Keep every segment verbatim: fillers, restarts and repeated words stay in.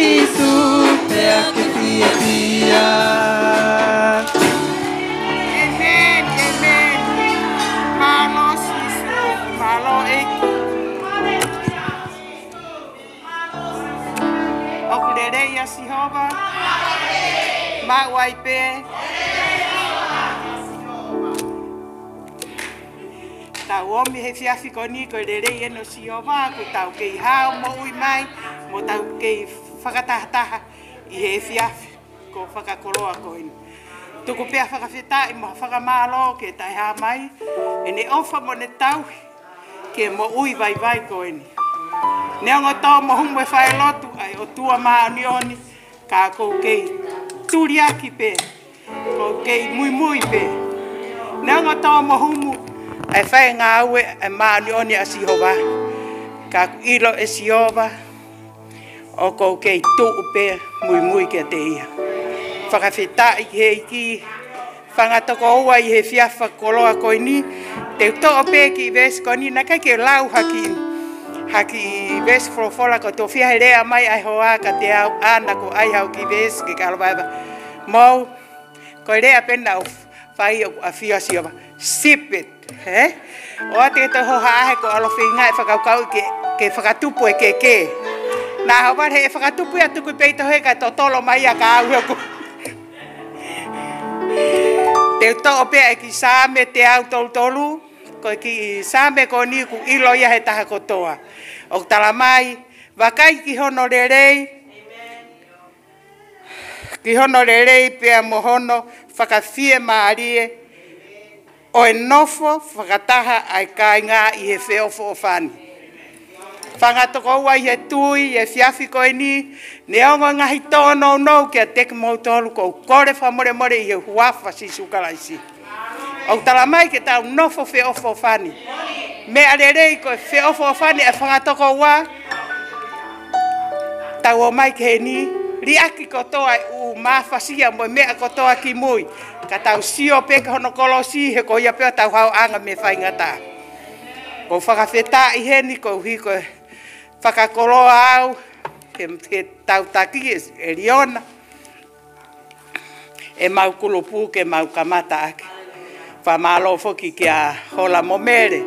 Sisu pea ke pia pia. Amen, amen. Malo Sisu, malo eki. Okulere ya Sihova. Ma waipe. Tau omi he fiafi koni ko rere e no Sihova ko tau kei hao mo ui mai mo tau kei whakatahataha i he fiafi ko whakakoroa ko inu. Tuku pia whakawhita i mo whakamalo ke tai ha mai e ne ofa mo ne tau ke mo ui vai vai ko inu. Neongo tau mo humu e whae lotu ai o tua maa nioni ka kou kei turiaki pe, kou kei mui mui pe. Neongo tau mo humu ai whae ngā ue e maa nioni a Sihova ka ilo e Sihova o kou kei tuu pe mui mui ke te ia. Whakawhita i he iki whangatoko ua i he fiafa koloa koi ni te toa pe ki i vesi koni na kai ke lau haki haki i vesi wholofola ko tō whiahe rea mai ai hoa ka te au ana ko ai hau ki vesi ke kalawaiwa mau ko rea pena o whai a whia Sihova sip it he o te te ho hae ko alo whinga e whakaukau ke ke whakatupu e ke ke na hawar he e whakatupu e tuku peito he ka tō tolo mai a ka au aku te toa pea e ki sāme te au tolu tolu ko ki sāme ko ni ku ilo ia he taha kotoa. O tala mai, wakai ki hono rerei, ki hono rerei pea mohono, whakawhie maarie, o e nofo, whakataha ai kai ngā i he wheofo o whani. Whangatoko ua i he tui, i he fiafi koe ni, ne ongo ngahi tōno nou kia teke mou tolu ko kore whamore more i he huafa si sukalaisi. O tala mai ke tau nofo wheofo o whani. Me arerei ko wheofo o whani e whangatoko ua, tau o mai ke he ni, riaki kotoa u mawhasia mo mea kotoa ki mui, ka tau sio peka hono kolosi he ko ia peo tau hau anga me whaingata. Ko whakawheta i he ni ko hi ko whakakoloa au, ke, ke tau taki e riona, e mau kulupu ke mau kamata ake. Whamalo foki kia hola mo mere.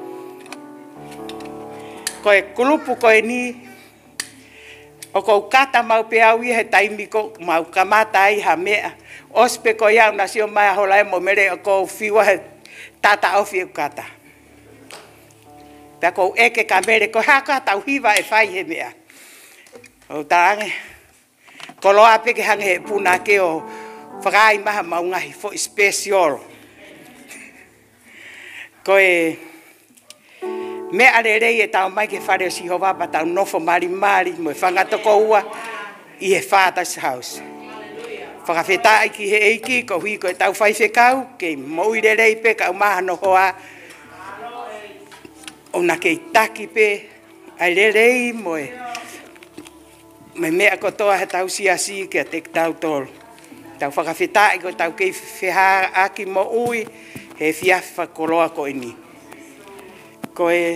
Ko e kulupu ko e ni, o kou kata mau pe au i he taimi ko mau kamata ai ha mea. Ospe ko iau na sio mai hola e mo mere o kou whiwa he tata ofi e kata. Pea kou eke ka mere ko haka tau hiwa e whai he mea. O tarange, ko loa peke hange he puna ke o whakai maha mau ngahi fo special. Ko e me arerei e tau mai ke whare o Sihova pa tau nofo mari mari mo e whangatoko ua i he Father's House. Whakawhetai ki he eiki ko hui ko e tau whaiwhekau ke mo irerei pe kau maha no hoa o na kei taki pe ai rerei mo e me mea kotoa he tau siasi ke a tek tau tolu. Tau whakawhetai ko tau kei wheha aki mo ui he fiafa koloa ko ini. Ko e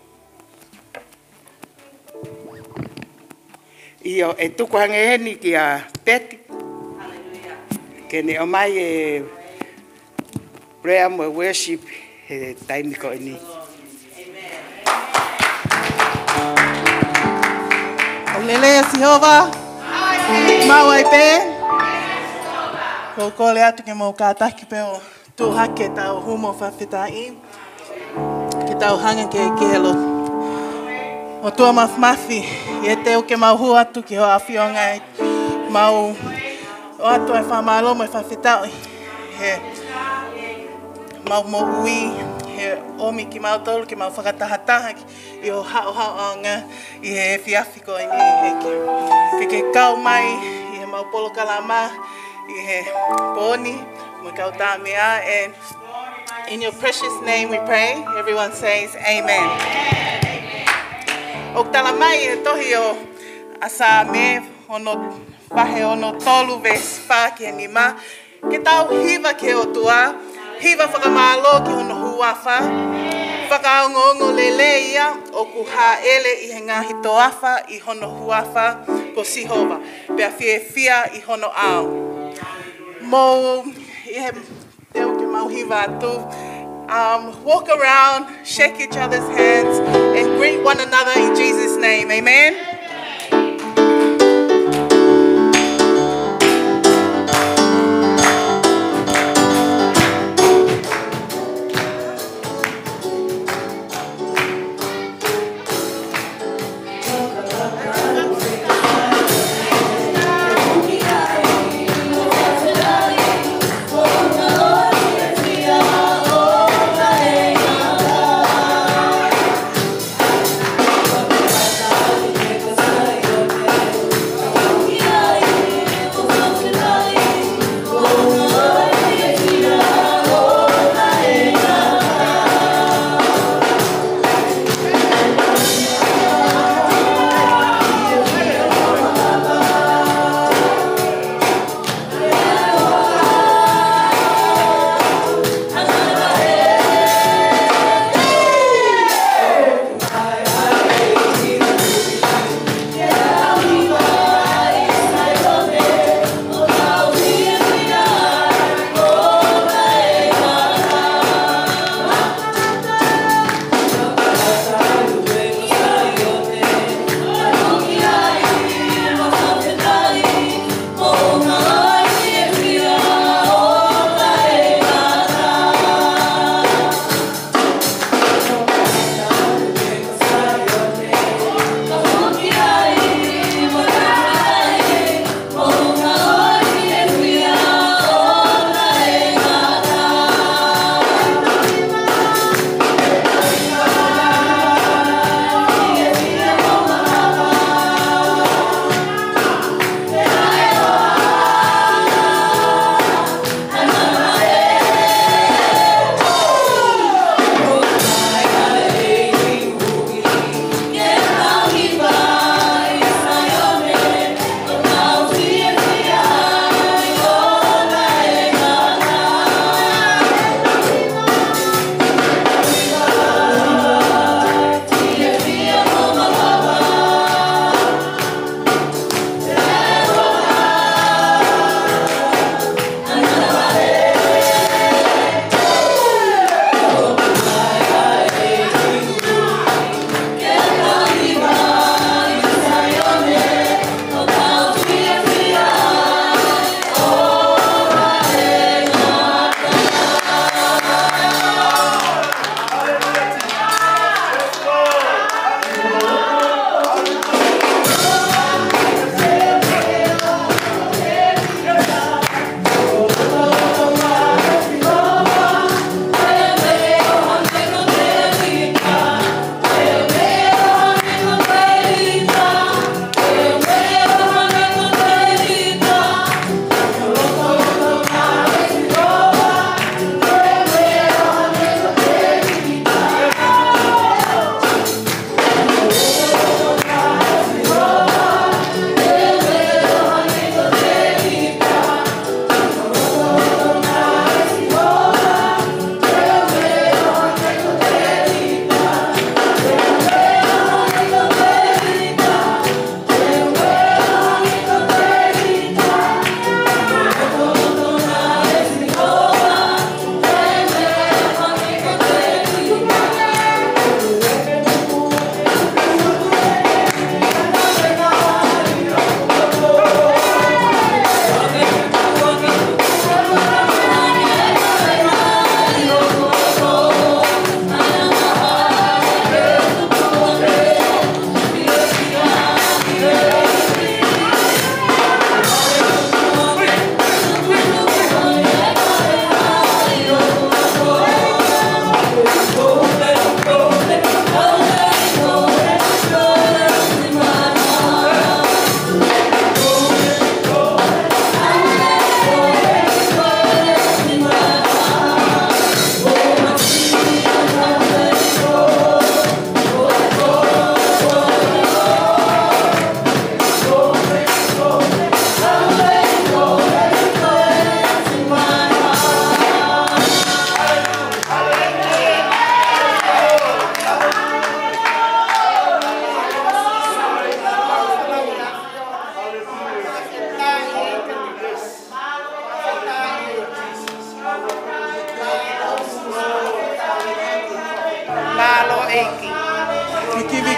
io e tuku hange heni ki a peti. Ke ne o mai e prayer mo worship he taimi ko ini. Olelea Sihova. Mawai pe. Ko kole atu ke mo kātaki pe o tu hake tau humo whawhetai. Ke tau hanga ke kelo. O tua mawmafi, i e teo ke mau hu atu ki ho awhionga e mau o atu e whamalo mo e whawhetau. He mau mo ui, he omi ki mau tolu ki mau whakatahataha i o hao hao anga i he fiafi ko i ni he ke. Ke ke kau mai i he mau polo kalama i he poni mo kau tā mea. And in your precious name we pray. Everyone says amen. O tala mai e tohi o asa me ono wahe ono tolu ves wha ki ni ma. Ke tau hiva ke o tua, hiva whakamalo ki ono huafa, whakaongo lele ia o ku haele i he ngahi toafa i hono huafa ko Sihova. Pea fie fia i hono ao. Mo i he teo ke mauhiwa atu. Um, walk around, shake each other's hands, and greet one another in Jesus' name. Amen.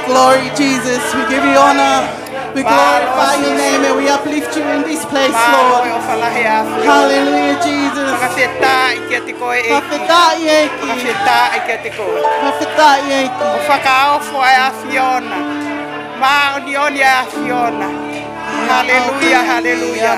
glory, Jesus. We give you honor. We glorify your name and we uplift you in this place, Lord. Hallelujah, Jesus. Whawhetai eki. Whawhetai eki. Hallelujah, hallelujah.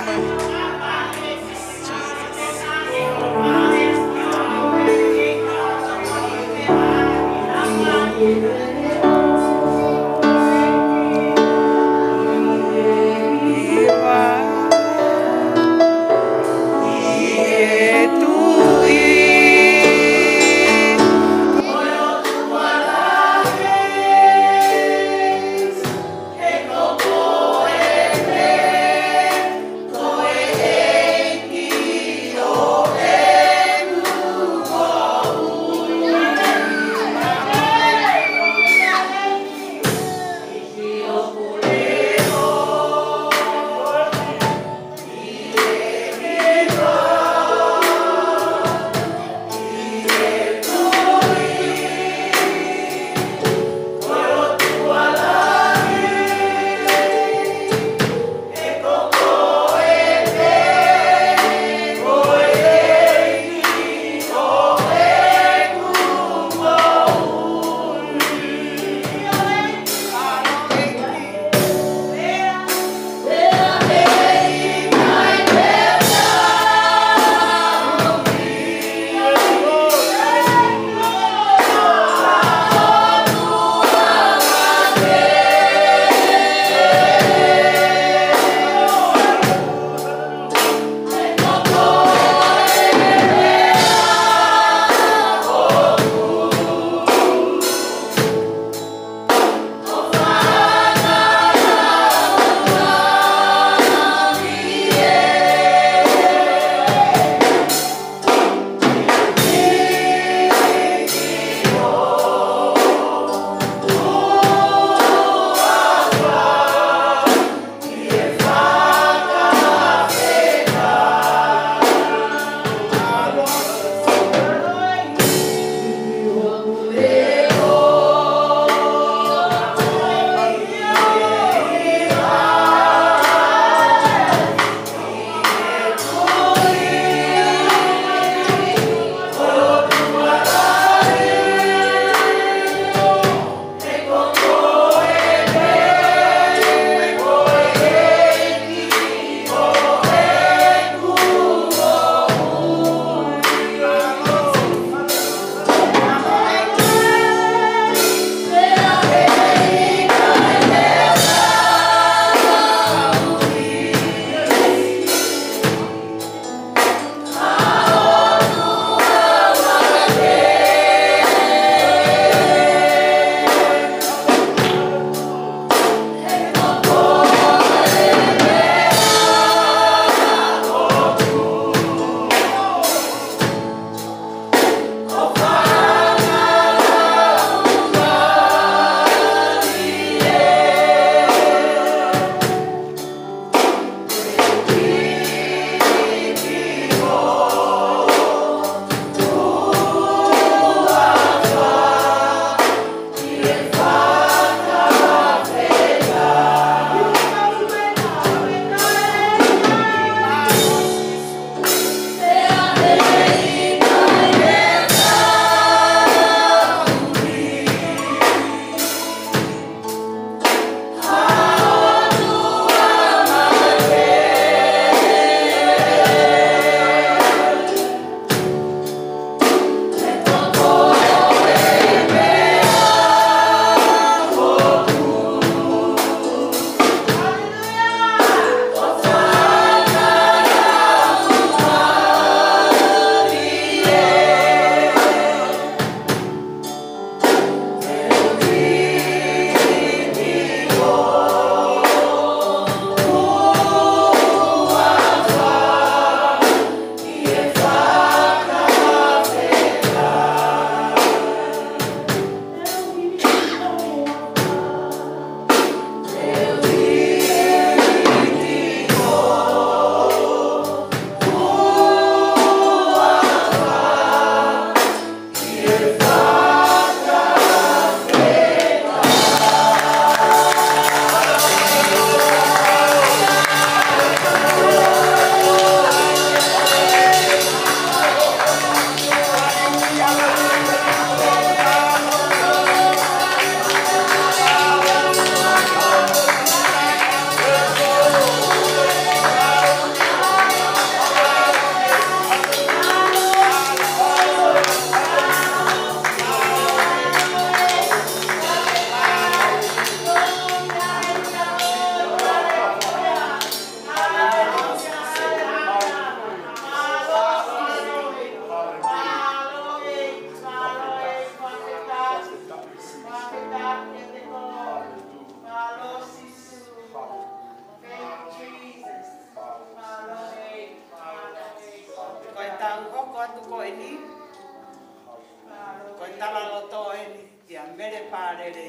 Talaloto eni, ia mere pārere.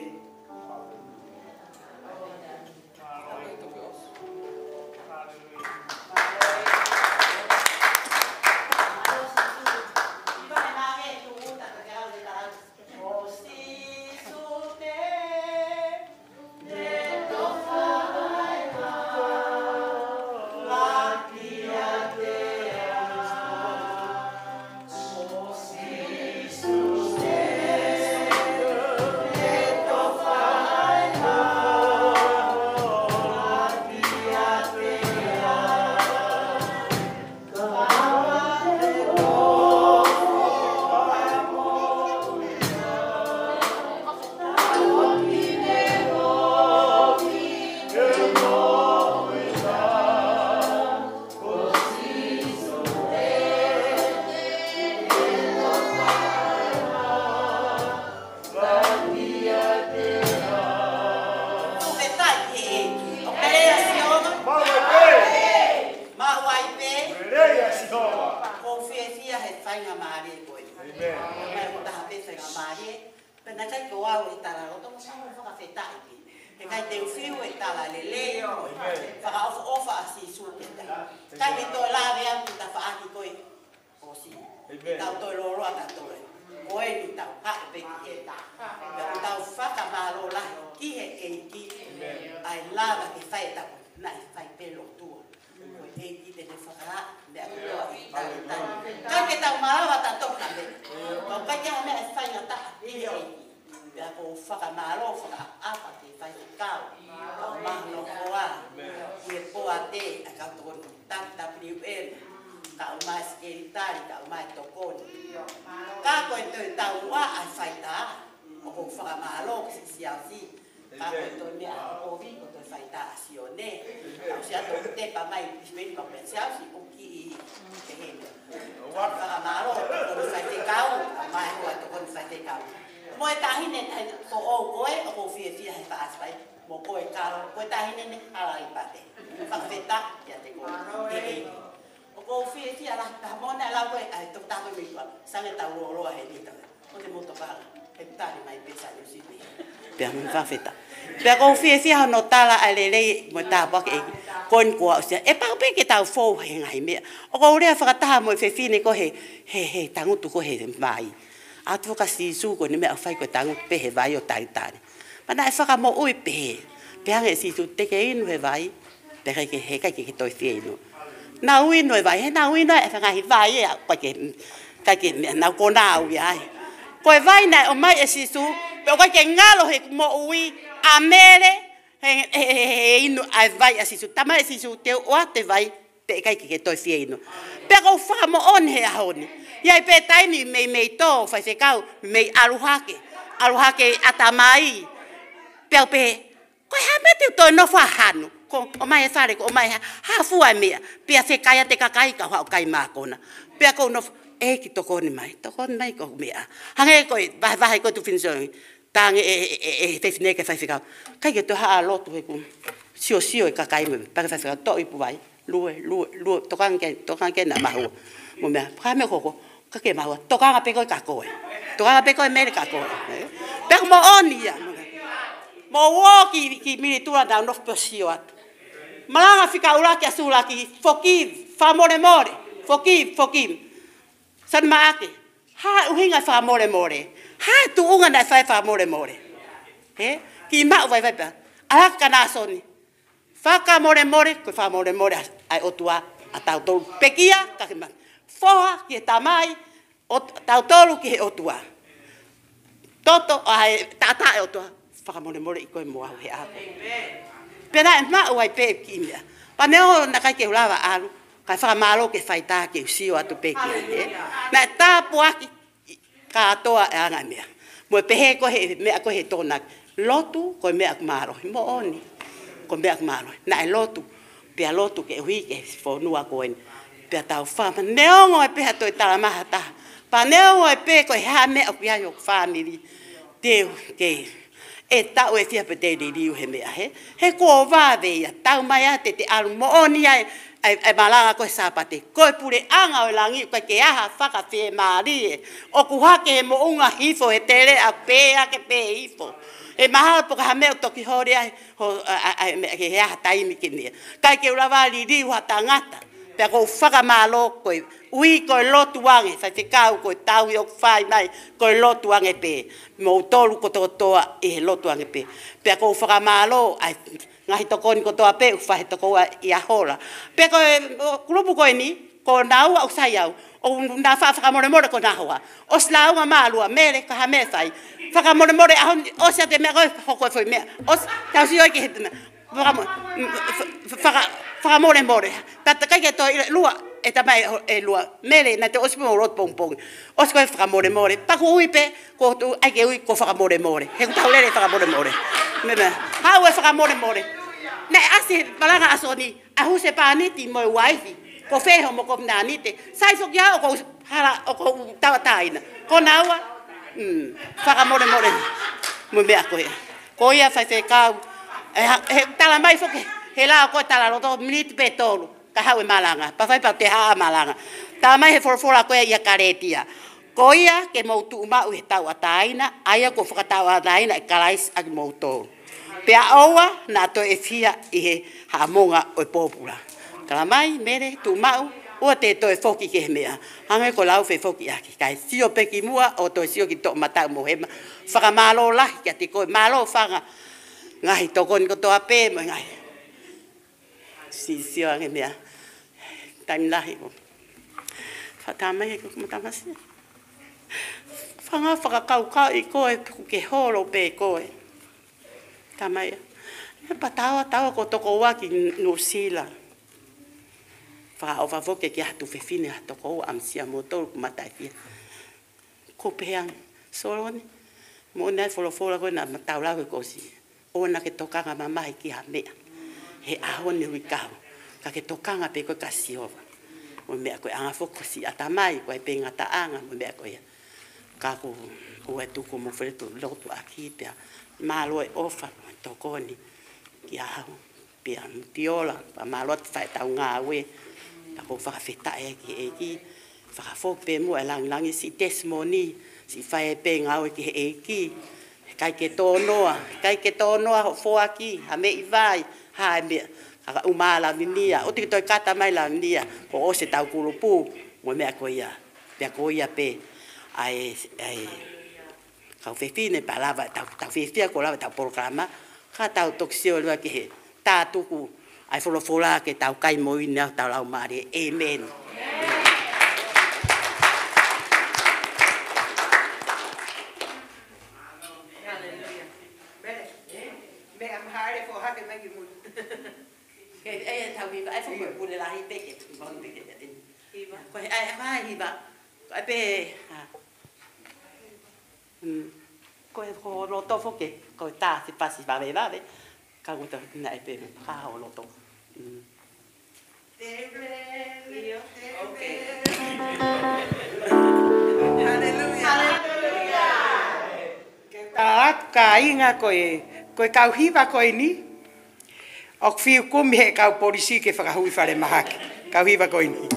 Pea kong fie fie hano tala alele mo tapa ke kon ko sia e pa pe ke tau fo he ngai me o ko rea whakataha mo fe fine ko he he he tangutu ko he mai atu ka si su ko ni me a fai ko tangutu pe he vai o tai tani mana e whaka mo ui pe pe ange si su te ke inu he vai pe ke he ka ke ke toi fie inu na ui no vai he na ui no e whaka hi vai e pa ke ka ke na ko na ui ai ko e vai na o mai e si su pe ko ke ngalo he mo ui amele he he inu ai vai asisu tama asisu te o te vai te kai ke to fieno pe ko fa mo on he ahoni ia pe tai mi me me to fa se kau me aluhake aluhake atamai pe pe ko ha me te to no fa hanu ko o mai sare ko o mai ha fu ai me pe se kai te kakai ka ha kai ma kona pe ko no e ki to ko ni mai to ko mai ko me hange ko va va ko tu finson tang e e te fine ke fai fica kai ke to ha lo tu ku sio sio e ka kai me pa ka fai to i pu vai lu lu lu to kan ke to kan ke na ma ho mo me ka me ko ko ka ke ma ho to kan pe ko ka ko to kan pe ko me ka ko pe mo oni ya mo wo ki ki mi tu da no posio at malanga fica ula ke asula ki forgive fa more more forgive forgive san ma ake ha uhinga fa more more ha tu unga na fai fa more more he ki ma vai vai pa ala kana soni fa ka more more ko fa more more ai otua ata to pekia ka ma foa ki tamai o ta tolu ki otua toto ai tata otua fa more more ko mo he a pena ma vai pe ki mia pa neo na ka ke lava alu ka fa malo ke fai ta ke sio atu pekia he na ta puaki ka toa e ana mea. Mo pehe ko he mea ko he tona lotu ko mea maro mo oni ko mea maro na e lotu pe lotu ke hui ke fo nua ko en pe tau fa neo ngo e pe to tala ma ta pa neo ngo e pe ko ha me o ya yo family te ke e ta o e fia pe te di he mea he he ko va ve ya tau mai te te alu mo oni ai ai ai malanga ko sapate ko pure anga o langi ko ke aha faka fe mari o ku hake mo unga hifo e tere a pe a ke pe hifo e mahal po ka me to ki hore ai ho ai me ke ha tai mi ke ni kai ke ula vali ri wa tangata pe ko faka malo ko ui ko lotu wange fa te kau ko tau yo fai mai ko lotu wange pe mo tolu ko to toa e lotu wange pe pe ko faka malo ai ngahi toko ni ko toa pe u fahe toko i a hola. Pe ko grupu ko ni, ko nau au sai au, o na wha whakamore more ko nahua. O slau ngā mālua, mere ka ha me whai. Whakamore more, o sia te mea koe hoko e whai mea. O tau si oi ki he te mea. Whakamore more. Tata kai ke toi lua, e ta mai e lua. Mere, na te osipu mo rot pong pong. O si koe whakamore more. Paku ui pe, ko tu aike ui ko whakamore more. He kutau lere whakamore more. Meme, hau e whakamore more. Ne ase balanga asoni, ahu se paniti mo wifi. Ko feho mo ko nanite. Sai fo kia o ko hala o ko tawa taina. Ko naua. Mm, whakamore more. Mo mea ko ia. Ko ia fai fe kau. He tala mai fo ke. He la ko tala roto minute pe tolu. Ka hau e malanga. Pa fai pa te haa malanga. Tala mai he forfora ko ia karetia. Ko ia ke mo tu ma u he tawa taina, aia ko whakatawa taina e kalais agi mo tolu. Pea aua na to e fia i he haamonga o e pōpura. Kala mai, mere, tu mau, ua te to e foki ke he mea. Hangai ko lau fe foki aki. Kai sio peki mua o to e sio ki to matau mo hema. Whaka malo lahi kia te koe. Malo whanga ngahi toko ni ko toa pē mo ngai. Si sio ange mea. Taimi lahi ko. Whatamai he ko kumatamasi. Whanga whakakau kau i koe ke horo pē koe. Tamai. E patawa tawa ko toko wa ki New Zealand. Fa o fa voke ki hatu fefine toko am sia motor ku matai fia. Ko peang soloni. Mo na folo folo ko na mataula ko si. O na ke toka nga mama ki ha me. He aho ni wikau. Ka ke toka nga pe ko kasiova. Mo me ko anga foko si atamai ko e pe ngata anga mo me ko ya. Ka ko o e tu ko mo freto lotu aki pe. Malo e ofa tokoni ki aho pia tiola pa malo fai tau ngā we ta ko whakawheta e ki e ki whakafok pe mua e lang langi si testimony si fai e pe ngā we ki e ki kai ke tō noa kai ke tō noa ho fōa ki ha me i vai ha e mea kaka umala minia o tiki toi kata mai la minia ko o se tau kurupu mo mea ko ia pia ko ia pe ai ai kau fefine pa lava tau tau fefia ko lava tau programa ka tau toksio lua ki he tā tuku ai wholofola ke tau kai moina tau lau maare amen. Me am hare for hake mai mu. Ke ai tau viva ai fo ko le la hi peke bon peke te. Hiva. Ko ai vai hiva. Ai pe ha. Ko e ko loto foke ko ta si pasi va ve va ve ka ko ta na e pe ha o loto okay hallelujah hallelujah ta ka inga ko e ko e kau hiva ko ni o fiu ko mi he kau polisi ke fa hui fare mahaki kau hiva ko ni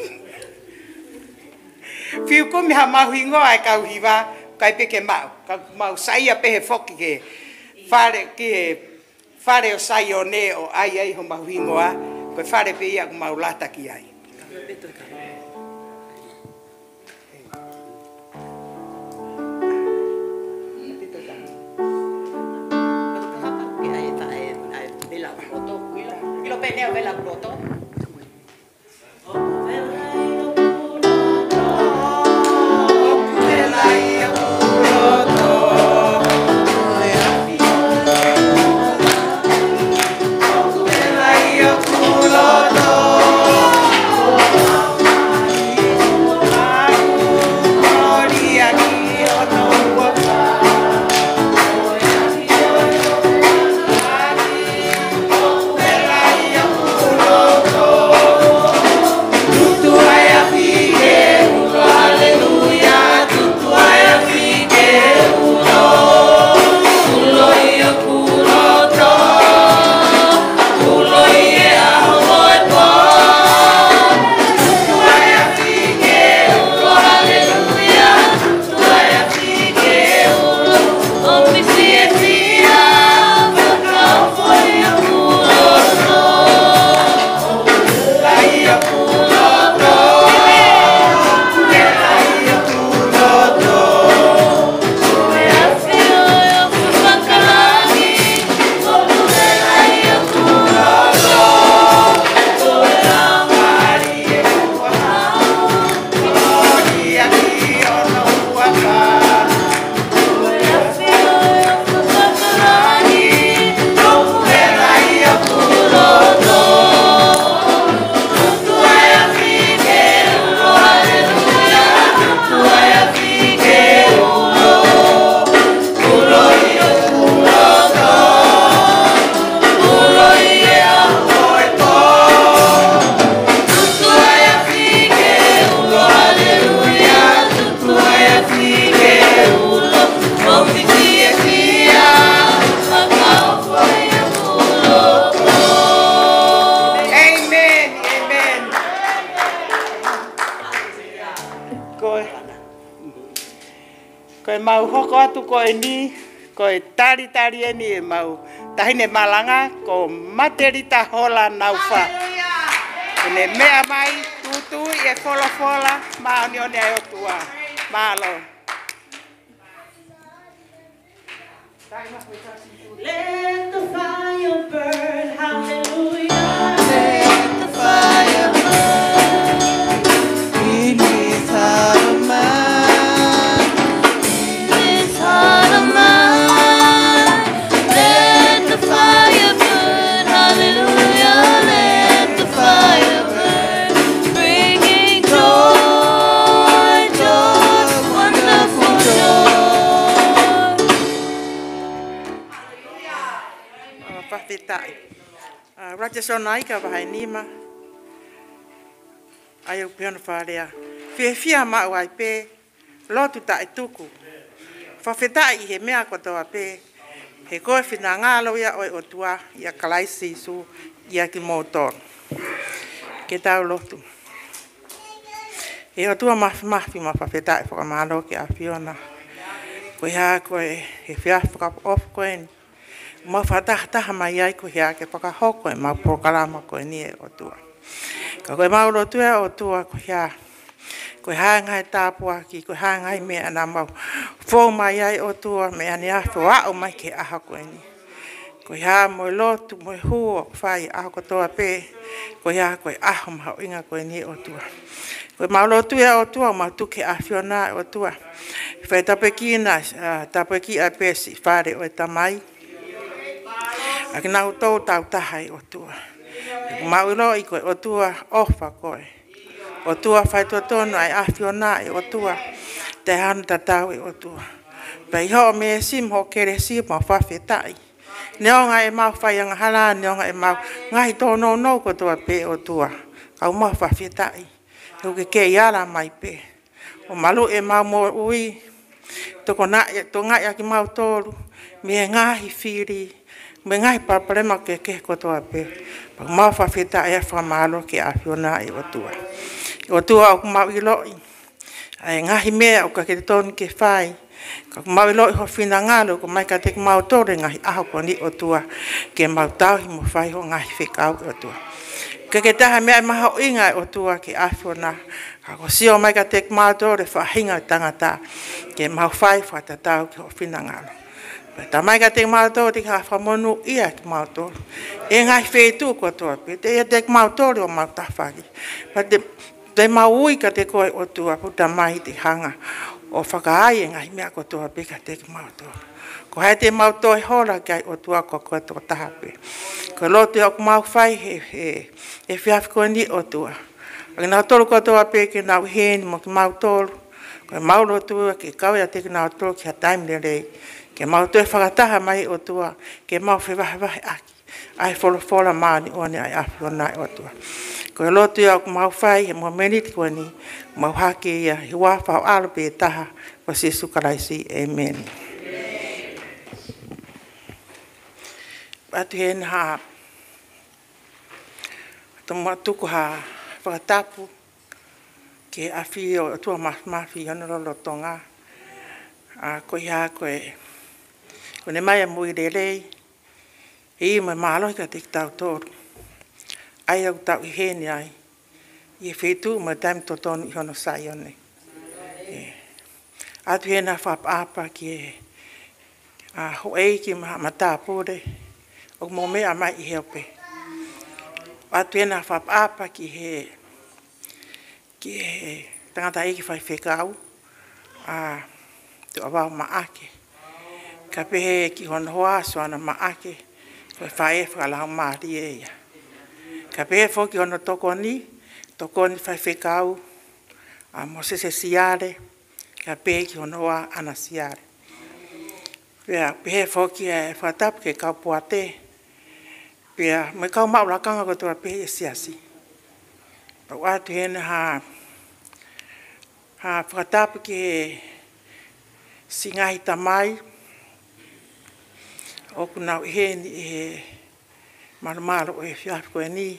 fiu ko mi ha mahuingo ai kau hiva kai pe ke mau ka mau sai a pe he foki ke fare ke fare o sai o ne o ai ai ho mau hingoa ko fare pe ia mau lata ki ai Kilo peneo vela broto Oh Ko e mau hoko atu ko e ni, ko e tari tari e ni e mau. Tahine malanga, ko materita hola nau wha. Ne mea mai, tutu i e fola fola, maa ni one ai o tua. Malo. Let the fire burn, hallelujah. Let the fire burn in his heart of mine. in this heart of mine. Let the fire burn, hallelujah. Let the fire burn, bringing joy, joy, wonderful joy. Whawhetai. Rate sona ika wahai nima. Ai au peona wharea. Whia whia mau ai pē. Lotu ta e tuku. Whawhetai i he mea kotoa pē. He koe whina ngālo ia oi o tua. Ia kalaisi su. Ia ki mōtoro. Ke tau lotu. He o tua mafi mafi ma whawhetai whakamālo ki a whiona. Koe hā koe he whia whakaofu koe ni. Mau whatahataha mai ai ko hea ke whakahoko e mau prokarama ko e ni e o tua. Ka koe mau lo tua o tua ko hea. Koe hāngai tāpua ki koe hāngai mea nā mau. Fō mai ai o tua me ane awhi wao mai ke aha ko e ni. Koe hea moe lotu moe huo whai aho ko toa pē. Koe hea koe aho maho inga ko e ni o tua. Koe mau lo tua o tua mau tuke awhiona o tua. Whai tapeki na tapeki a pēsi whare o e tamai. Aki nau tau tau tahai o tua. Mau ilo i koe o tua ofa koe. O tua whai tua tono ai awhiona i o tua. Te hanu tatau i o tua. Pei ho me sim ho kere sim o whawhetai. Neonga e mau whai anga hala, neonga e mau ngahi tono no ko tua pe o tua. Kau mau whawhetai. Hau ke ke iara mai pe. O malu e mau mo ui. Toko na, to ngai aki mau toru. Me ngahi whiri. Me ngai paparema ke ke kotoa pe. Pa mau whawheta e whamalo ke a whiona e o tua. O tua o mau iloi. Ai ngahi mea o ka ke tonu ke whai. Ka mau iloi ho whina ngalo ko mai ka te mau tore ngahi aho ko ni o tua. Ke mau tauhi mo whai ho ngahi whekau o tua. Ke ke taha mea maha o inga o tua ke a whiona. Ka ko sio mai ka te mau tore whahinga tangata. Ke mau whai whatatau ke ho whina ngalo. Ta mai ka te mātou te ka whamonu ia te mātou. E ngai whetu kua toa pe. Te ia te mātou o mātawhaki. Pa te, te maui ka te koe o tua puta mai te hanga. O whakaai e ngai mea kua toa pe ka te mātou. Ko hai te mātou e hora kai o tua kua kua toa taha pe. Ko lotu au mau whai he he. E whiawhi koe ni o tua. Aki nau tolu kua toa pe ke nau heni mo ki mātou. Ko mau lotu ke kawe a te ki nau tolu ki ha taim le rei. Ke mau tue whakataha mai o tua, ke mau whiwahe wahe aki. Ai whola whola maani o ne ai awhi o nai o tua. Ko e lotu au mau whai, he mua meniti koe ni, mau hake ia, he wāwhau alupe e taha, ko se sukaraisi, amen. Atu he ha, tomo tuku ha whakatapu, ke awhi o tua mafi honorolo tonga. Ko ia koe, ko ne mai a mui rerei, e i mai māloi ka te tau tōru. Ai au tau i heni ai, i e whetu mai taim to tonu i hono sai one. Atu hena whapapa ki e ho ei ki ma tāpore, o mō mea mai i heope. Atu hena whapapa ki he, ki he tangata eki whai whekau, a te awau maake. Ka pehe ki hono hoa soana maake, koe whae whakalau maari e ia. Ka pehe whoki hono tokoni, tokoni whai whekau, a mo sese siare, ka pehe ki hono hoa ana siare. Pea pehe whoki e whatapu ke kau puate, pea me kau maura kanga ko tua pehe e siasi. Pau atu hena ha, ha whatapu ke singahi tamai, oku nau he ni e marumaro e whiawhi koe ni,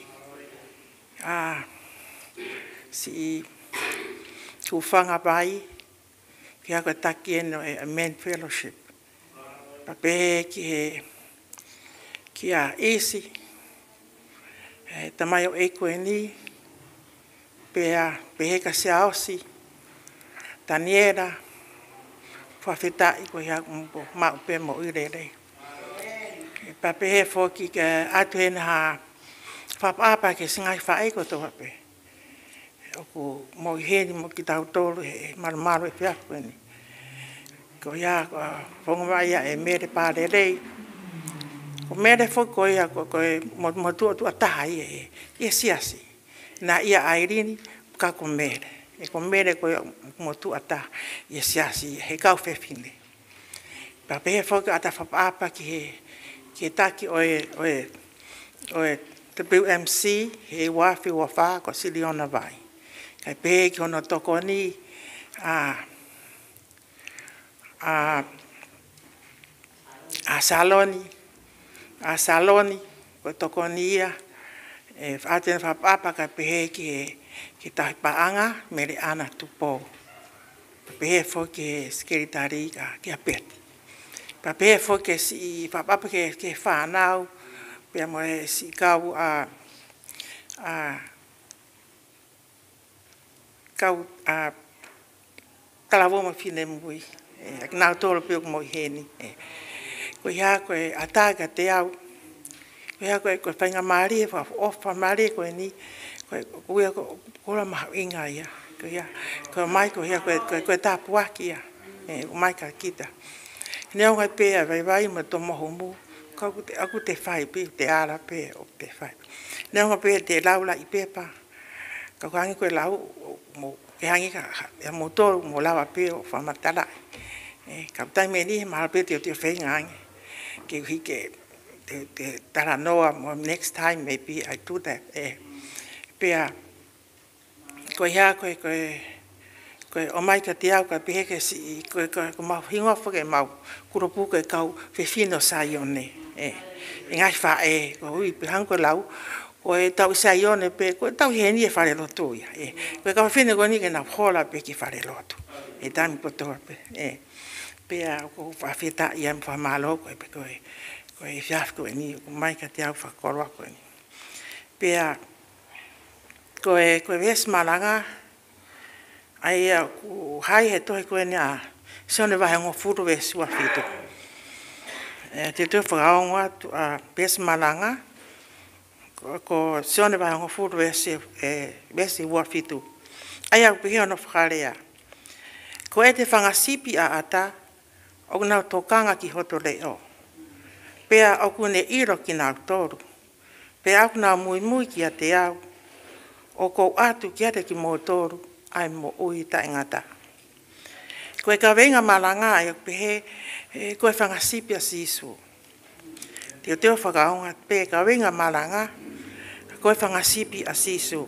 a si kuwhanga bai, Kia koe taki eno e Amen Fellowship. Pa pehe ki he ki a isi. E tamai o eiko e ni. Pea pehe ka se aosi. Taniera. Whawhita i koe hea kumpo. Mau pe mo irere. Pa pehe fōki ke atu hena ha. Whapapa ke singai whaeiko tō hape. Oku mo i heni mo ki tau tōru he marumaru e whiaku eni. Ko ia whongawai e mere pāre rei. Ko mere whoi ko ia ko mo, mo tua tua taha ia e. Ia siasi. Nā ia airini ka ko mere. E ko mere ko ia mo tua taha. Ia siasi he kau whewhine. Pa pehe whoi ka ata whapapa ki he ki he taki oe oe oe W M C he wafi wa wha ko Siliona vai. Kai pehe ki hono toko ni a a a saloni a saloni ko toko ni ia e aten fa papa ka pehe ki he ki tahi paanga mere ana tupo. Pehe fo ki sekretari ka ki apet. Pa pehe fo ki si fa papa ke ke fa nau pe mo si kau a a kau a kalavo mo fine mui e na tolo pe mo heni e ko ya ko ataga te au ko ya ko ko fanga mari fa ofa mari ko ni ko ko ko ko ma inga ya ko ya ko mai ko ya ko ko ta puaki ya e mai ka kita ne o pe vai vai mo to mo homu ko aku te fai pe te ala pe o te fai ne o pe te laula i pepa ko hangi ko lau mo e hangi ka e motor mo lava pe o fa matala e kaptai me ni ma pe te te fe ngang ke hi ke te te tara noa mo next time maybe I do that e pe a ko ya ko ko ko o mai ka te au ka pe ke si ko ko ma hinga fo ke mau kuropu ke kau fe fino saione e ngai fa e ko ui pe hango lau o e tau saione pe ko tau heni e fare loto ia e ko ka fine ko ni ke na hola pe ki fare loto e tami po to pe e pe a ko fa fita ia fa malo ko pe ko ko e fiaf ko ni mai ka te au fa korwa ko ni pe a ko e ko ves malanga ai a ku hai he to ko ni a sone va ngo furu ve sua fito e te te fa ngwa a ves malanga ko sone va ngo furu ve se e ves wa fito ai a pe no farea ko e te fanga sipi a ata o na tokanga ki hoto leo pe a o kune iro ki na toru pe a na mui mui ki a te au o ko atu ki ate ki mo toru ai mo ui ta ngata ko e ka venga malanga ai pe he ko e fanga sipi a sisu te te whaka onga pe ka venga malanga ko e fanga sipi a sisu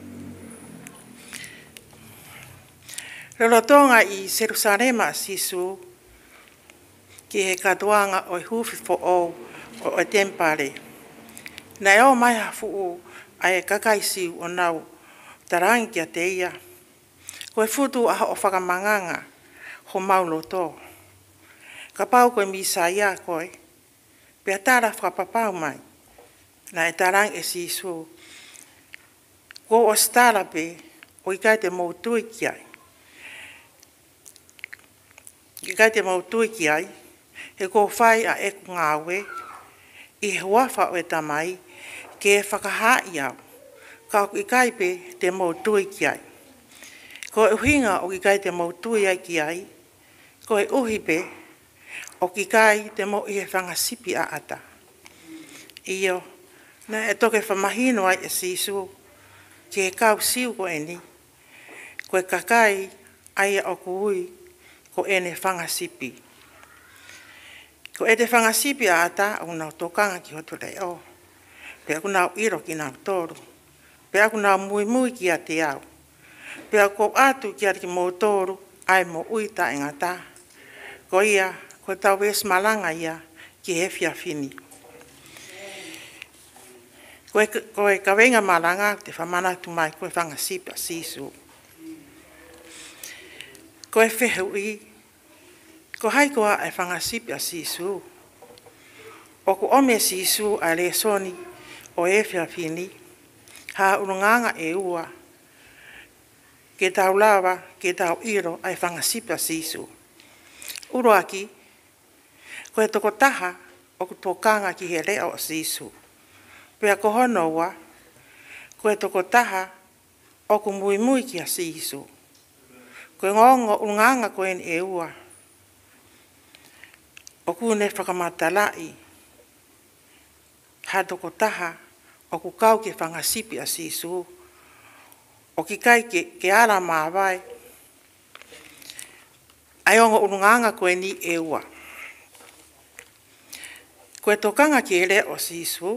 Rolotonga i Jerusalema sisu ki he katoanga o hufi fo o o e tempare. Na eo mai hafu o ai kakaisi o nau tarangi a te ia. Ko e futu a o whakamanganga ho maulo tō. Ka pau koe misa ia koe. Pea tara whakapapau mai. Na e tarangi e sisu. Ko o stara pe o i kai te mautui ki ai. I kai te mautui ki ai. He ko whai a eku ngāwe. I he wafa o e tamai. Ke e whakahai au. Ka i kai pe te mautui ki ai. Ko e hinga o ki kai te mautui ai ki ai. Ko e uhi pe o ki kai te mo i he whangasipi a ata. Iyo, na e toke whamahino ai e sisu. Ki he kau siu ko eni. Ko e kakai ai o kui ko ene whangasipi. Ko e te whangasipi a ata o nau tokanga ki hoto leo. Pe aku nau iro ki nau toru. Pe aku nau mui mui ki a te au. Pe ako atu ki a ki mō toru ai mo uita e ngata. Ko ia, ko tau ves malanga ia ki he fia fini. Ko e, ko e kawenga malanga te whamana tu mai ko e whangasipi a sisu. Ko e whehui Ko hai koa e whangasipi a sisu. O ko ome sisu a le soni o e whiawhini. Ha urunganga e ua. Ke tau lawa, ke tau iro ai whangasipi a sisu. Uroaki, ko e toko taha o ku tokanga ki he leo a sisu. Pea ko hono ua, ko e toko taha o ku mui mui ki a sisu. Ko e ngongo urunganga ko en e ua. O ku ne whakamatalai. Ha toko taha o ku kau ke whangasipi a sisu. O ki kai ke, ke ara mawai. Ai ongo urunganga ko e ni e ua. Ko e tokanga ki ele o sisu.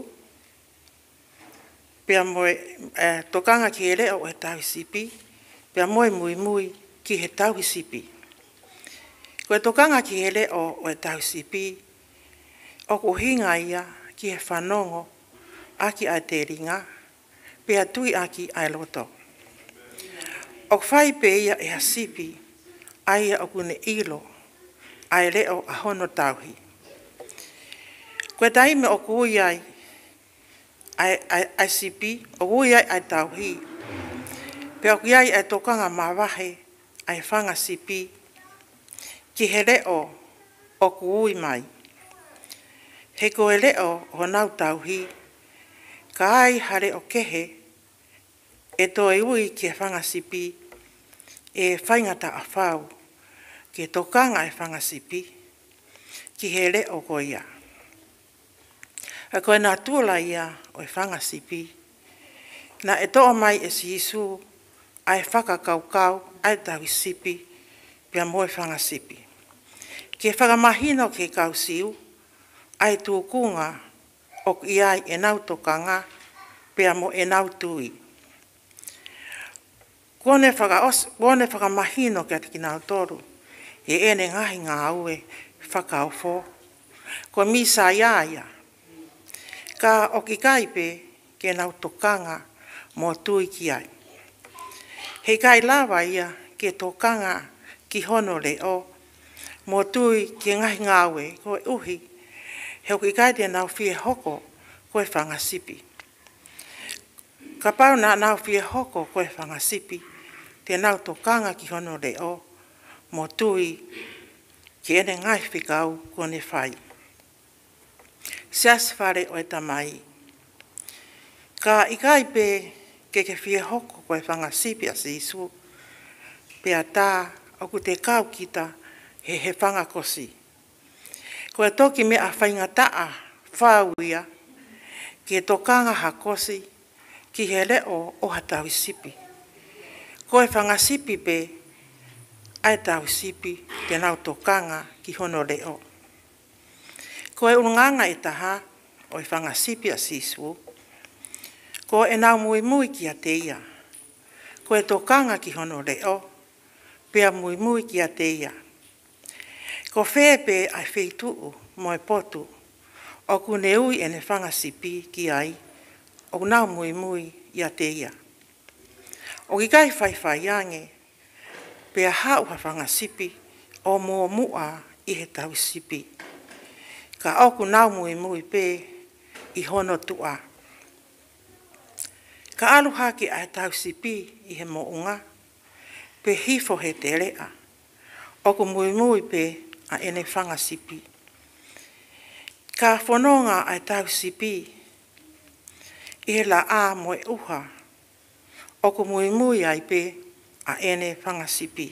Pea moe eh, tokanga ki ele o e tau sipi. Pea moe mui mui ki he tau sipi. Ko e tokanga ki ele o, o e tau sipi. O ku hinga ia ki he whanongo aki a te ringa. Pea tui aki ai loto. O whai pe ia e ha sipi. Aia o kune ilo. Ai leo a hono tauhi. Ko e taime o kui ai. Ai, ai, ai sipi. O kui ai ai tauhi. Pea o kui ai ai tokanga mawahe. Ai whanga sipi. Ki he leo o kui mai. He ko e leo o nau tauhi. Ka ai hare o kehe. E to e ui ki e whanga sipi. E whaingata a whau. Ki e tokanga e whanga sipi. Ki he leo ko ia. A koe nā tuola ia o e whanga sipi. Na e toa mai e si isu. Ai whakakau kau. Ai tawi sipi. Pia mo e whanga sipi. Ki e whakamahino ke kau siu. Ai tūkunga. O iai e nau tokanga. Pia mo e nau tui. Kone whakamahino ke ati ki nau toru. E ene ngahi ngā aue whakaofo. Ko misa iaia. Ka o ki kaipe ke nau tokanga mo tui ki ai. He kai lawa ia ke tokanga ki hono leo. Mo tui ki ngahi ngā aue ko e uhi. He o ki kai te nau fie hoko ko e whangasipi. Ka pau nā nau fie hoko ko e whangasipi. Te nau tokanga ki hono leo. Mo tui ki ene ngai whikau ko ne whai. Sias whare o e tamai. Ka ikai pe ke ke fie hoko ko e whangasipi a si isu. Pea tā o ku te kau kita he he whangakosi. Ko e toki me a whaingataa whauia ki e tokanga hakosi ki he leo o hatawi sipi. Ko e whangasipi pe ai tau sipi te nau tokanga ki hono leo. Ko e urunganga e taha o e whangasipi a sisu. Ko e nau mui mui ki a te ia. Ko e tokanga ki hono leo. Pea mui mui ki a te ia. Ko whepe ai wheituu mo e potu. O kune ui e ne whangasipi ki ai. O nau mui mui i a te ia. O ki kai whai whai ange. Pea hau ha whangasipi o mua mua i he tau sipi. Ka oku nau mui mui pe i hono tua. Ka aluha ki a tau sipi i he mounga. Pe hifo he te rea. Oku mui mui pe a ene whangasipi. Ka whanonga a tau sipi i he la a mo e uha. Oku mui mui ai pe a ene whangasipi.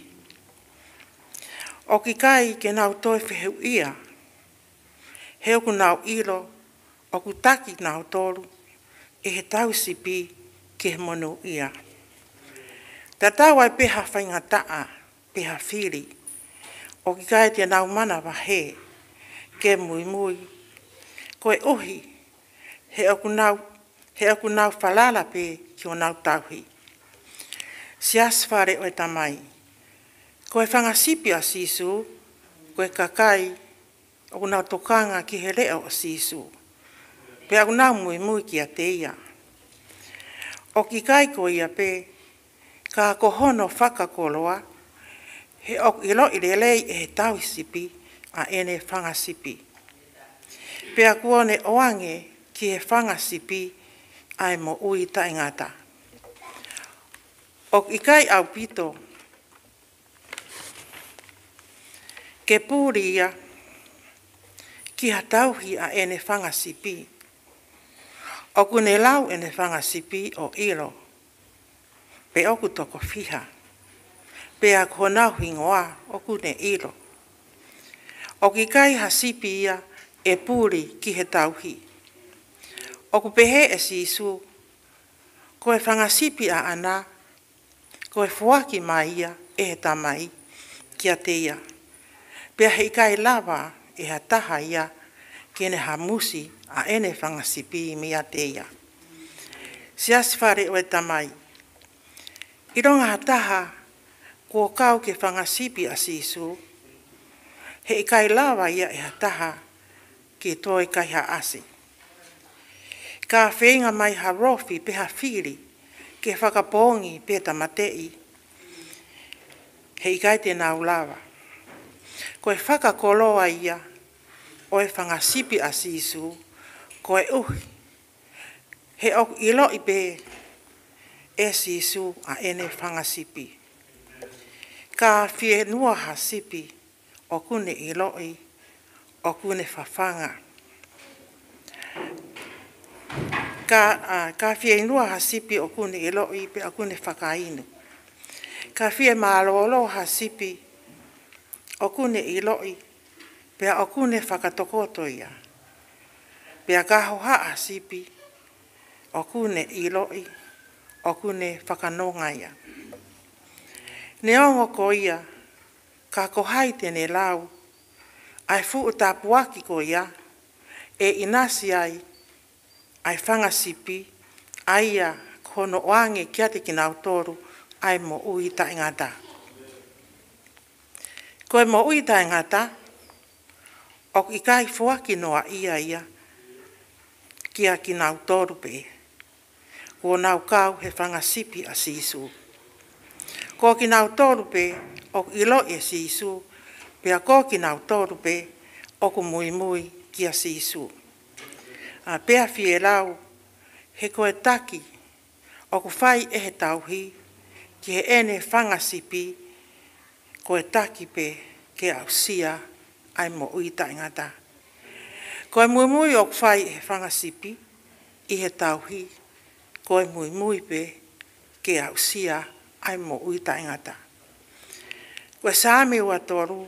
O ki kai ke nau toi whiheu ia. He oku nau ilo, oku taki nau toru, e he tau sipi ke he monu ia. Ta tau ai peha whaingataa, peha whiri. O ki kai te nau mana wahe, ke mui mui. Ko e uhi, he oku nau, he oku nau whalala pe ki o nau tauhi. Sias whare o e tamai. Ko e whangasipi a sisu, ko e kakai, o nau tokanga ki he leo o sisu. Pe au nau mui mui ki a te ia. O ki kai ko ia pe, ka ko hono whakakoloa, he o ilo i lelei e he tau sipi, a ene whangasipi. Pea kuone oange ki he whangasipi ai mo ui taingata. O ikai au pito, ke pūria ki hatauhi a ene whangasipi. O kune lau ene whangasipi o iro, pe oku toko whiha. Pe a konau hingoa o kune iro. O ki kai hasipi ia e pūri ki he tauhi. O ku pehe e sisu, ko e whangasipi a ana, ko e fuaki mai ia e he tamai ki a te ia. Pea hei kai lava e ha taha ia ki ene hamusi a ene whangasipi mi a te ia. Si aswhare o e tamai. I ronga ha taha ko kau ke whangasipi a sisu, hei kai lava ia e ha taha ki toi kai ha ase. Ka whenga mai ha rofi pe ha whiri ke whakapongi pe tamatei. Hei kai te nau lava. Ko e whakakoloa ia o e whangasipi a sisu, ko e uhi. He o ilo i pe e sisu a ene whangasipi. Ka whie nua ha sipi o kune iloi, o kune whawhanga. Ka, uh, ka whie nua ha sipi o kune iloi pe o kune whakainu. Ka whie mālolo ha sipi o kune iloi, pea o kune whakatokotoia. Pea ka hoha a sipi, o kune iloi, o kune whakanongaia. Ne ongo ko ia, ka kohai tene lau, ai fu utapuaki ko ia, e inasi ai, ai whangasipi, ai ia kono oange kia te kinautoru, ai mo ui taingata. Koe mo ui taingata, o i kai fuaki noa ia ia, kia kinautoru pe, ko nau kau he whangasipi a sisu. Ko kinautoru pe, o ilo e sisu, pea ko kinautoru pe, o ku mui mui kia sisu. A pea fie lau, he koe taki, o ku whai e he tauhi, ki he ene whangasipi, koe taki pe ke au sia ai mo ui taingata. Koe mui mui o ku whai e he whangasipi, i he tauhi, koe mui mui pe ke au sia ai mo ui taingata. Koe saame ua toru,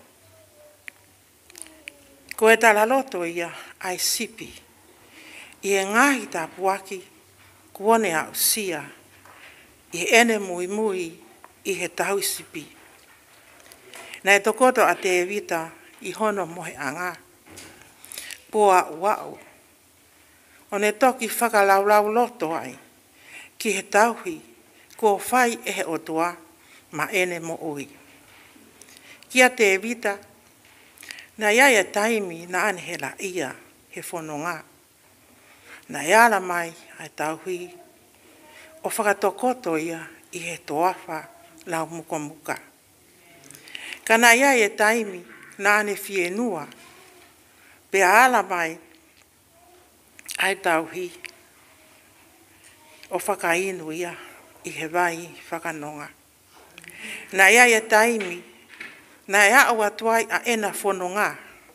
koe tala loto ia ai sipi, i e ngahi tā puaki, kuone au sia, i ene mui mui i he tau sipi. Nei tokoto a te evita i hono mohe anga, poa uau. O ne toki whakalaulau loto ai, ki he tauhi, ko whai e he otua, ma ene mo ui. Kia te evita, na iaia taimi na anhela ia he whanonga. Na iara mai ai tauhi, o whakatokoto ia i he toafa lau muka muka. Kana iaia taimi na ane fie nua, pe ala mai ai tauhi, o whakainu ia i he vai whakanonga. Na iaia taimi, na ea aua tuai a ena whanonga.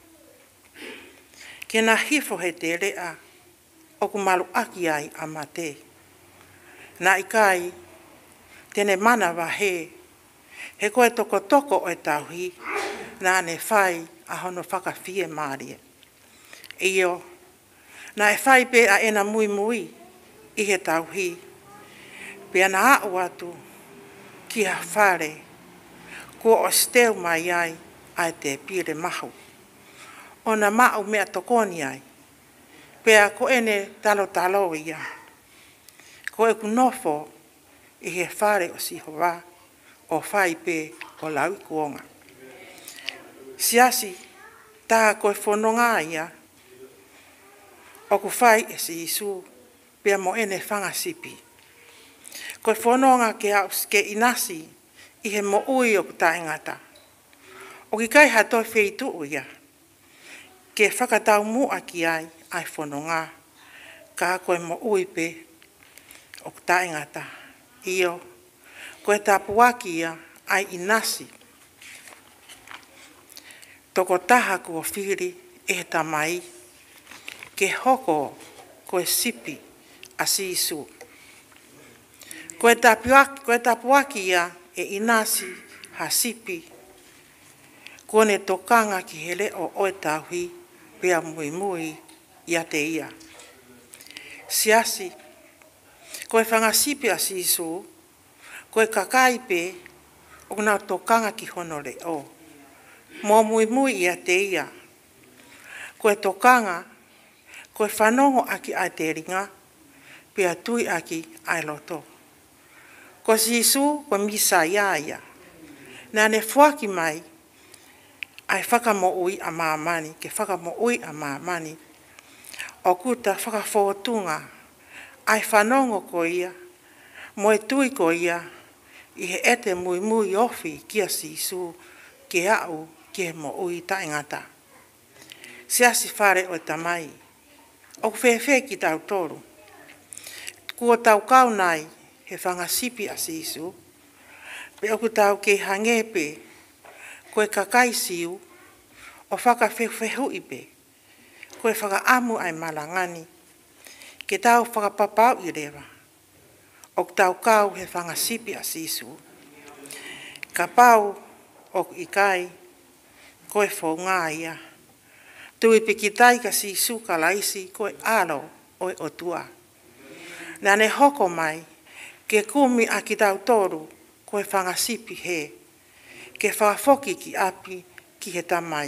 Ke na hifo he te rea, o ku malu aki ai a mate. Na ikai, tene mana wa he, he koe toko toko o e tauhi, na ane whai a hono whakawhie maarie. Iyo, na e whai pe a ena mui mui i he tauhi, pe ana au atu ki ha whare, ko o steu mai ai ai te pire mahu. O na mau mea tokoni ai, pea ko ene talo talo ia. Ko e kunofo i he whare o sihowa, o whai pe o lau kuonga. Siasi, tā koe whanonga ia, o ku whai e si isu, pea mo ene whangasipi. Koe whanonga ke, ke inasi, i he mo ui o ku taingata. O ki kai hatoi wheitu o ia. Ke whakatau mua ki ai, ai whanonga. Ka koe mo uipe, o ta ingata. Io, koe ta puaki ia, ai inasi. Toko taha kua whiri, e ta mai. Ke hoko, koe sipi, a sisu. Koe ta puaki, koe ta puaki ia, e inasi, ha sipi. Kone tokanga ki hele o oe tahui, pea mui mui, ia te ia. Siasi, koe whangasipi a sisu, koe kakaipe, o nā tokanga ki honore o. Mō mui mui ia te ia. Koe tokanga, koe whanongo aki ai te ringa, pea tui aki ai loto. Ko sisu, koe misa ia ia. Nā ne whaki mai, ai whakamoui a māmani, ke whakamoui a māmani. O kuta whakawhotunga, ai whanongo ko ia, mo e tui ko ia, i he ete mui mui ofi kia sisu, ke au, ke mo ui taingata. Siasi whare o tamai, o whewhe ki tau toru. Kua tau kau nai, he whangasipi a sisu, pe oku tau ke hangepe, koe kakai siu, o whakawhewhehu ipe, koe whakaamu ai malangani, ke tau whakapapau i rewa, o tau kau he whangasipi a sisu. Ka pau o ikai, koe whaunga ia, tui pikitai ka sisu ka laisi, koe alo oi o tua. Nā ne hoko mai, ke kumi a ki tau toru, koe whangasipi he, ke whawhoki ki api ki he tamai.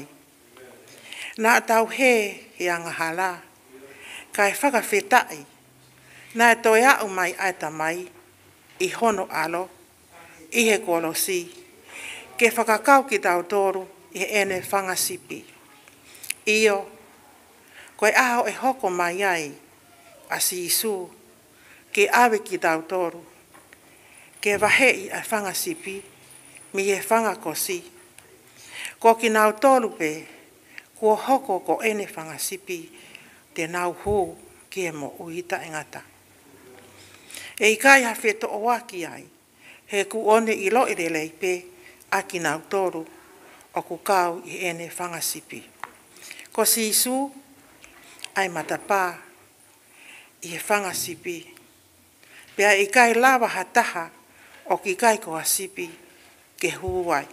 Nā tau he he angahala, kai whakawhetai, nā e toi au mai ai tamai, i hono alo, i he kolosi, ke whakakau ki tau toru, i he ene whangasipi. Io, koe aho e hoko mai ai, a sisu, ke awe ki tau toru, ke wahei a whangasipi, mi he whangakosi. Ko ki nau tolu pe, kua hoko ko ene whangasipi, te nau hō ki e mo uita ingata. E i kai hawheto o waki ai, he ku one i lo ere leipe, a ki nau tolu, o ku kau i ene whangasipi. Ko sisu, ai matapā, i he whangasipi. Pea i kai lawa hataha, o ki kai ko asipi, ke huai.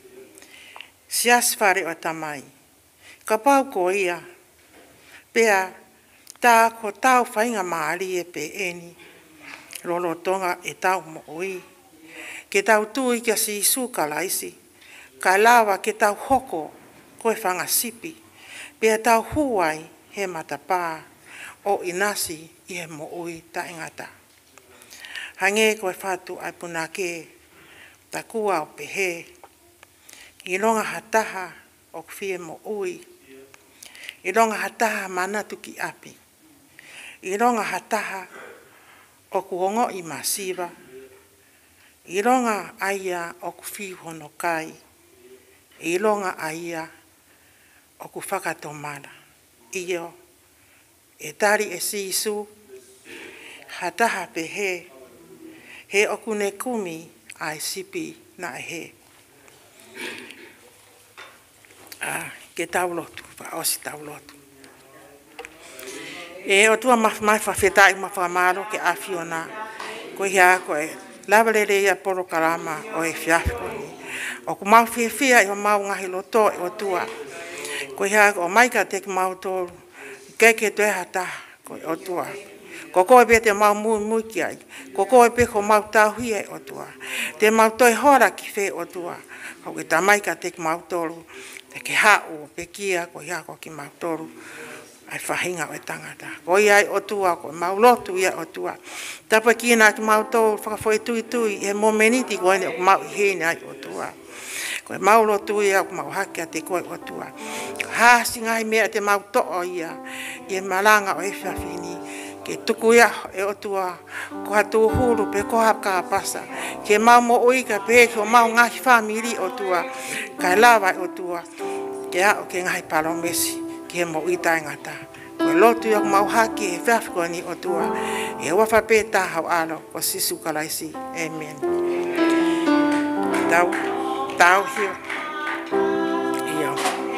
Sias whare o tamai. Ka pau ko ia, pea tā ko tau whainga maari e pe eni, rolo tonga e tau mo ui. Ke tau tui kia sisu ka laisi, ka lawa ke tau hoko, koe whangasipi, pea tau huai he matapā, o inasi i he mo ui ta ingata. Hange koe whatu ai punake, ta kua o pehe, i ronga hataha o kwhie mo ui, i ronga hataha manatu ki api, i ronga hataha o kuongo i masiva, i ronga aia o kwhi hono kai, i ronga aia o ku whakatomana. Io, e tari e sisu, hataha pehe, he o kune kumi ai sipi na e he. Ah, ke taulotu, pa osi taulotu. E o tua mai whawhetai ma whamaro ke awhiona, ko hea koe lawarere ia poro karama o e whiawhikoni. O ku mau whiawhia i o mau ngahi loto e o tua. Ko hea o maika te ki mau tōru, keke te hata ko o tua. Ko koe pe te mau mui mui ki ai, ko koe pe ko mau tauhi e o tua. Te mau toi hora ki whe o tua, ko ke ta maika te ki mau tōru, te ke hao pe kia ko hea ko ki mau tōru. Ai whahinga o e tangata. Ko iai o tua, ko mau lotu ia o tua. Tapa ki nā ki mau tōru, whakawhoi tui tui, e mo meniti ko ene o mau hene ai o tua. Ko e mau lotu ia, ko mau hake a te koe o tua. Hāsi ngai mea te mau to'o ia, i e malanga o e whiawhini, ke tuku ia e o tua ko hatu huru pe ko hapka pasa ke mau mo ui ka pe ko mau ngahi family o tua ka lava o tua ke a o ke ngai palomesi ke mo ui tai ngata ko lotu ia mau haki e faf ko ni o tua e wa fa pe ta hau alo ko sisu kalaisi amen tau tau hiu iyo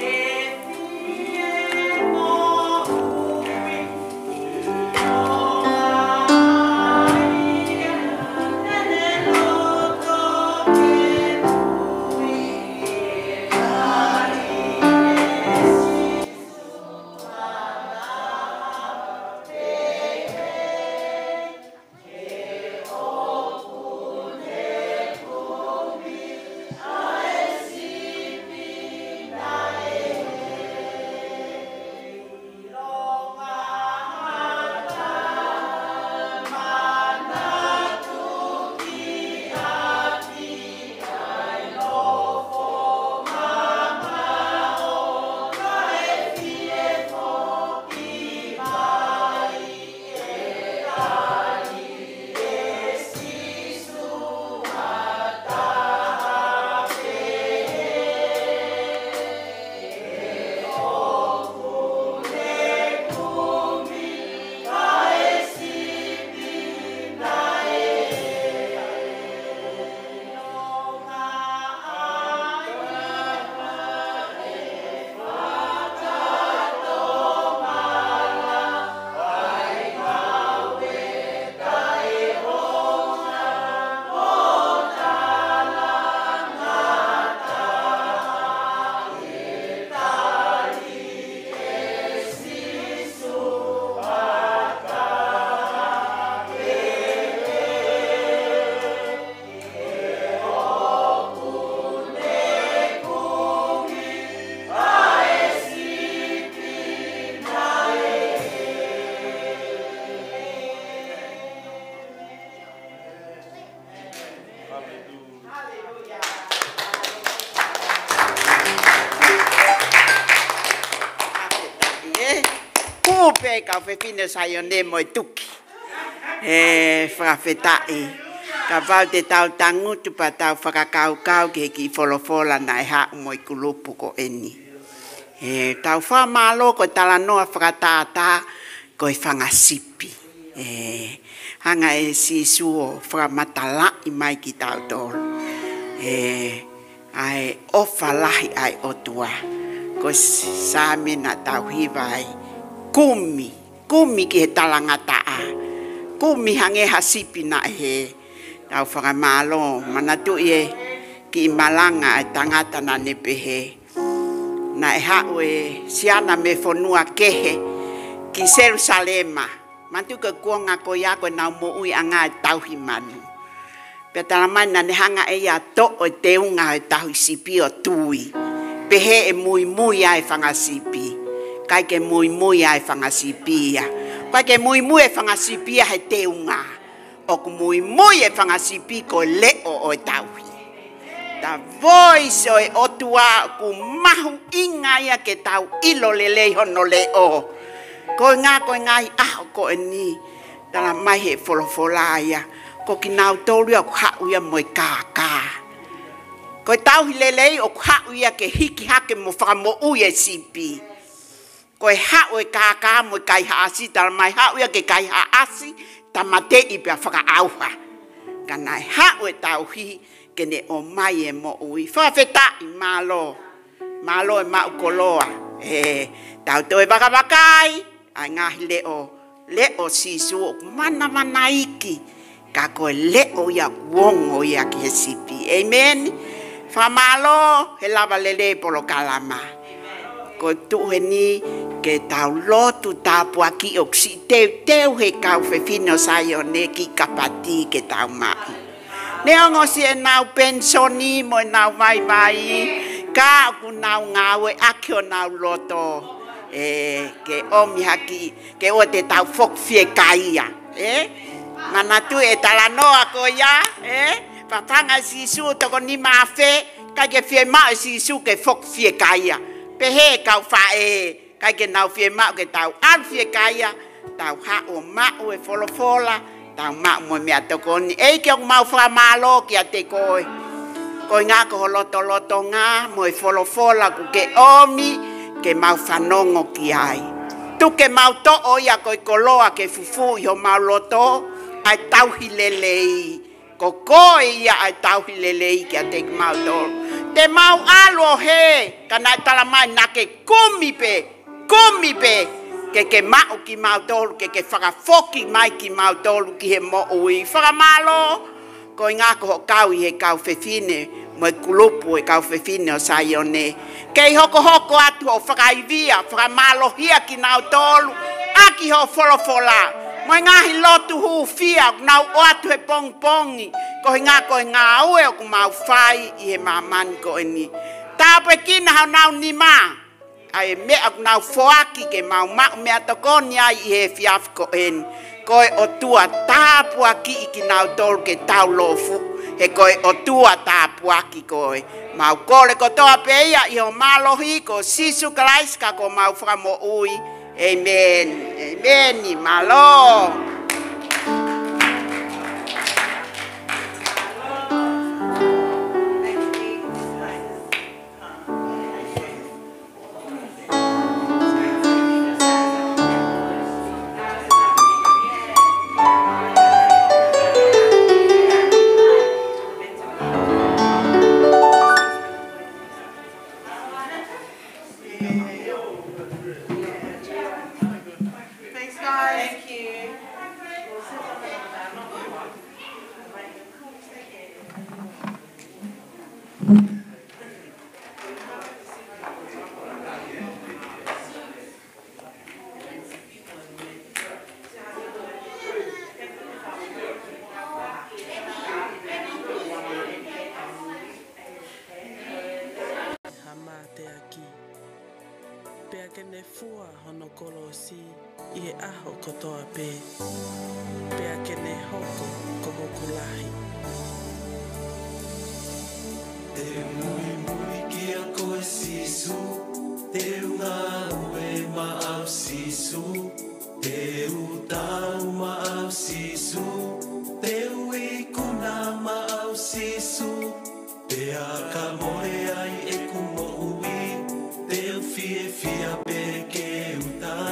pe ka fe fine sa yo ne mo tuki e fra fetai ka va te tau tangu tu pa tau fa kau kau ke ki folo fola na ha mo kulupu ko eni e tau fa malo ko tala no fra tata ko fanga sipi e hanga e si suo fra matala i mai ki tau tol e ai ofa lahi ai otua ko sa mina tau hivai kumi kumi ki he talanga taa kumi hange hasipi na he tau whaka malo manatu ie ki malanga e tangata na nepehe na e hau e siana me fonua kehe ki Jerusalema mantu ke kuonga ko ya ko na mo ui anga e tauhi manu pe talamai na ne hanga e ya to o teunga e tauhi sipi o tui pehe e mui mui ai whanga sipi kai ke mui mui ai whanga sipia. Kai ke mui mui e whanga sipia he teunga. O ku mui mui e whanga sipi ko leo o e tauhi. Ta voice o e otua ku mahu inga ia ke tau ilo lelei hono leo. Ko ngā ko ngā i aho ko e ni. Tala mai he wholofola ia. Ko ki nau tolu au hau ia mo e kākā. Ko e tauhi lelei o hau ia ke hiki hake mo whamo ui e sipi. Ko e hau e kākā mo e kai haasi, tala mai hau ia ke kai haasi, ta mate i pia whaka auha. Kana e hau e tauhi, ke ne o mai e mo ui. Whawheta i malo, malo e mau koloa. E, tau to e waka wakai, ai ngahi leo, leo sisu o mana mana iki. Ka ko e leo ia wongo ia ki he sipi. Amen. Whamalo, he lava lele polo kalama. Ko tu he ni ke tau lotu tāpua ki o si teu teu he kau whewhino saio ne ki kapati ke tau mai. Ne ongo si e nau pensoni mo e nau vai vai ka aku nau ngawe aki o nau loto e ke omi haki ke o te tau fok fie kaia e manatu e talanoa ko ya e papanga si su toko ni mawhe ka ke fie mao si su ke fok fie kaia pehe kau fa e kai ke nau fie mau ke tau an fie kaia tau hao mau e folofola, tau mau mo mea tokoni. Ei ki o mau whamalo ki a te koe. Koe ngā ko loto loto ngā, mo e folofola ku ke omi, ke mau whanongo ki ai. Tu ke mau to o ia koe koloa ke fufu i o mau loto, ai tauhi lelei. Ko koe ia ai tauhi lelei ki a te mau tolu. Te mau alo he, ka nai tala mai na ke kumi pe, kumi pe, ke ke mau ki mau tolu, ke ke whakafoki mai ki mau tolu ki he mo ui. Whakamalo, ko i ngā ko kau i he kau whewhine, mo e kulupu e kau whewhine o Saione. Kei hoko hoko atu o whakaivia, whakamalo hia ki nau tolu, aki ho folofola. Mo i ngahi lotu hu fia, nau o atu he pong pongi, ko i ngā ko i ngā ue o ku mau whai i he mamani ko e ni. Tāpo e kina hau nau ni mā, ai mea ku nau whoaki ke mau mau mea tokoni ai i he fiaf ko e ni. Ko e o tua tāpua ki i ki nau tolu ke tau lofu, he ko e o tua tāpua ki ko e. Mau kore ko toa peia i ho malohi ko sisu kalaiska ko mau whakamo ui. Amen. Amen. Ni malo.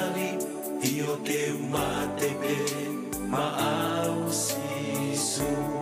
Io te umate pe ma au sisu.